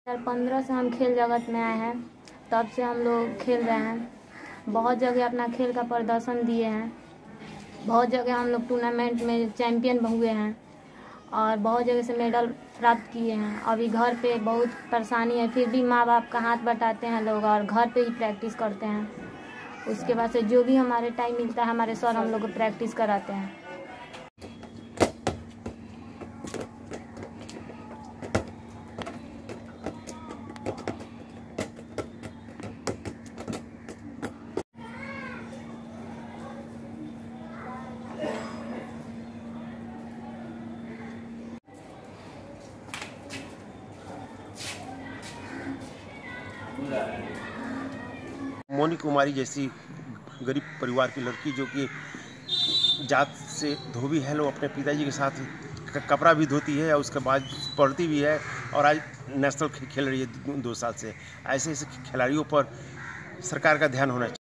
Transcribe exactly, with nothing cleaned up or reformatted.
दो हज़ार पंद्रह से हम खेल जगत में आए हैं, तब से हम लोग खेल रहे हैं। बहुत जगह अपना खेल का प्रदर्शन दिए हैं। बहुत जगह हम लोग टूर्नामेंट में चैंपियन हुए हैं और बहुत जगह से मेडल प्राप्त किए हैं। अभी घर पे बहुत परेशानी है, फिर भी माँ बाप का हाथ बटाते हैं लोग और घर पे ही प्रैक्टिस करते हैं। उसके बाद से जो भी हमारे टाइम मिलता है, हमारे सर हम लोग को प्रैक्टिस कराते हैं। मोनी कुमारी जैसी गरीब परिवार की लड़की जो कि जात से धोबी है, लोग अपने पिताजी के साथ कपड़ा भी धोती है और उसके बाद पढ़ती भी है और आज नेशनल खेल रही है दो साल से। ऐसे ऐसे खिलाड़ियों पर सरकार का ध्यान होना चाहिए।